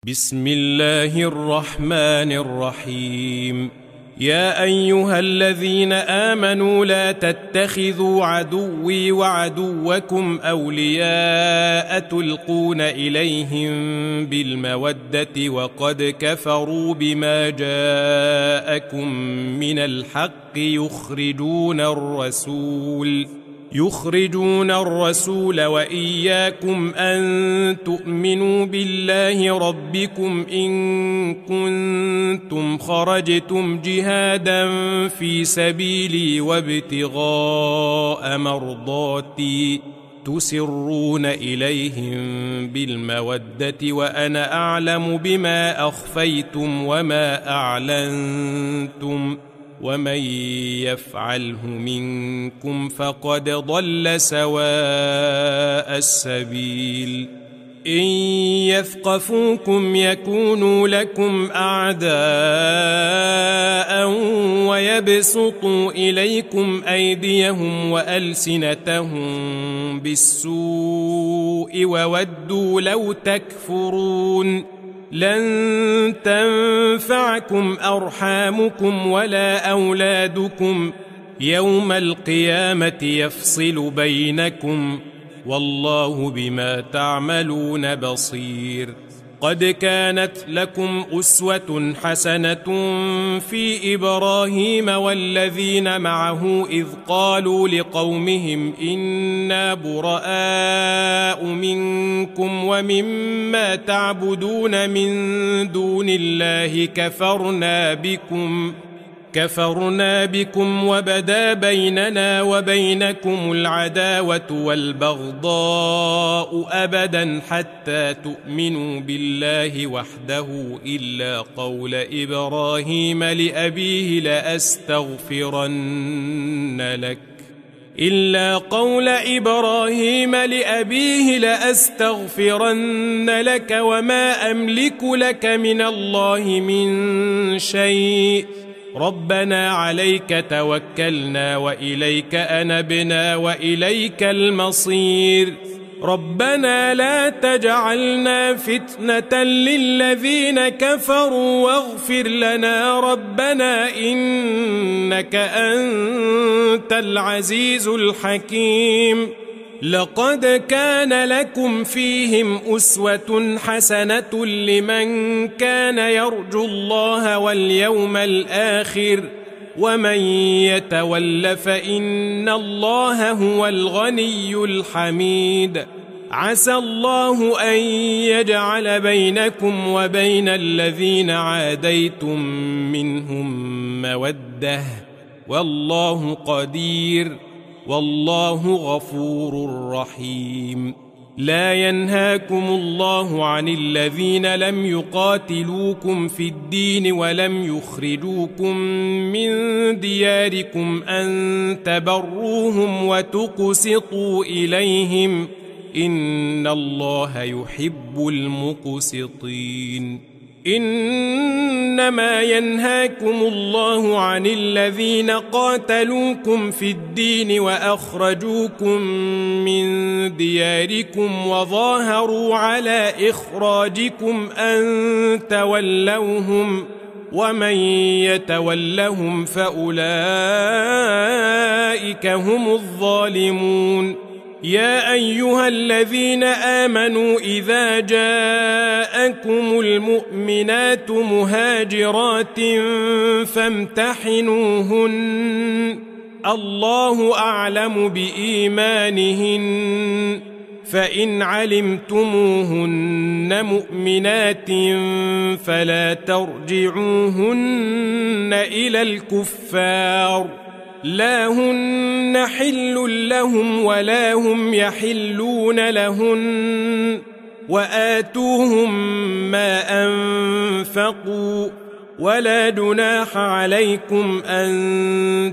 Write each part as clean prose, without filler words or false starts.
بسم الله الرحمن الرحيم. يا أيها الذين آمنوا لا تتخذوا عدوي وعدوكم أولياء تلقون إليهم بالمودة وقد كفروا بما جاءكم من الحق يخرجون الرسول وإياكم أن تؤمنوا بالله ربكم إن كنتم خرجتم جهادا في سبيلي وابتغاء مرضاتي تسرون إليهم بالمودة وأنا أعلم بما أخفيتم وما أعلنتم ومن يفعله منكم فقد ضل سواء السبيل. إن يثقفوكم يكونوا لكم أعداء ويبسطوا إليكم أيديهم وألسنتهم بالسوء وودوا لو تكفرون. لن تنفعكم أرحامكم ولا أولادكم يوم القيامة يفصل بينكم والله بما تعملون بصير. قد كانت لكم أسوة حسنة في إبراهيم والذين معه إذ قالوا لقومهم إنا براء منكم ومما تعبدون من دون الله كفرنا بكم وبدا بيننا وبينكم العداوة والبغضاء أبدا حتى تؤمنوا بالله وحده إلا قول إبراهيم لأبيه لأستغفرن لك وما أملك لك من الله من شيء ربنا عليك توكلنا وإليك أنبنا وإليك المصير. ربنا لا تجعلنا فتنة للذين كفروا واغفر لنا ربنا إنك أنت العزيز الحكيم. لقد كان لكم فيهم أسوة حسنة لمن كان يرجو الله واليوم الآخر ومن يتول فإن الله هو الغني الحميد. عسى الله أن يجعل بينكم وبين الذين عاديتم منهم مودة والله قدير والله غفور رحيم. لا ينهاكم الله عن الذين لم يقاتلوكم في الدين ولم يخرجوكم من دياركم أن تبروهم وتقسطوا إليهم إن الله يحب المقسطين. إنما ينهاكم الله عن الذين قاتلوكم في الدين وأخرجوكم من دياركم وظاهروا على إخراجكم أن تولوهم ومن يتولهم فأولئك هم الظالمون. يا أيها الذين آمنوا إذا جاءكم المؤمنات مهاجرات فامتحنوهن الله أعلم بإيمانهن فإن علمتموهن مؤمنات فلا ترجعوهن إلى الكفار لا هن حل لهم ولا هم يحلون لهن وآتوهم ما أنفقوا ولا جناح عليكم أن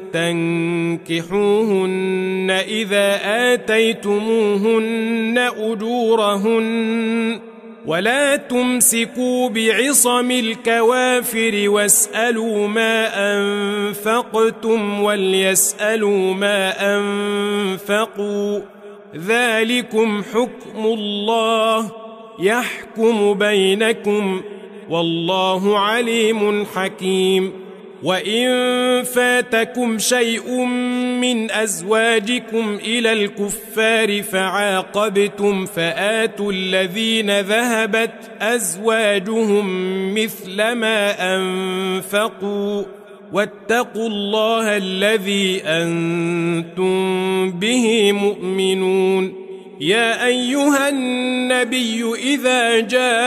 تنكحوهن إذا آتيتموهن أجورهن ولا تمسكوا بعصم الكوافر واسألوا ما أنفقتم وليسألوا ما أنفقوا ذلكم حكم الله يحكم بينكم والله عليم حكيم. وإن فاتكم شيء من أزواجكم إلى الكفار فعاقبتم فآتوا الذين ذهبت أزواجهم مثل ما أنفقوا واتقوا الله الذي أنتم به مؤمنون. يا أيها النبي إذا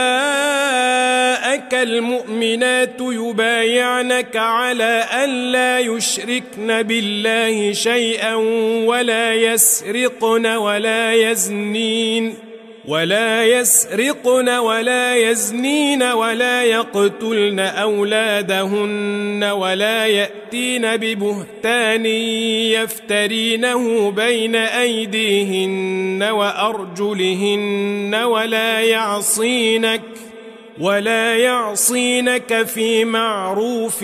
جاءك المؤمنات يبايعنك على أن لا يشركن بالله شيئا ولا يسرقن ولا يزنين ولا يقتلن أولادهن ولا يأتين ببهتان يفترينه بين أيديهن وأرجلهن ولا يعصينك في معروف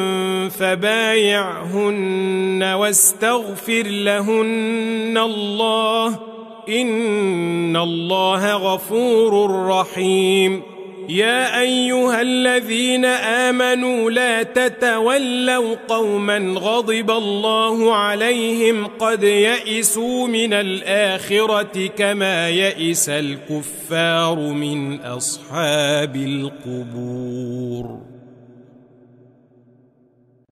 فبايعهن واستغفر لهن الله إن الله غفور رحيم. يا أيها الذين آمنوا لا تتولوا قوما غضب الله عليهم قد يئسوا من الآخرة كما يئس الكفار من أصحاب القبور.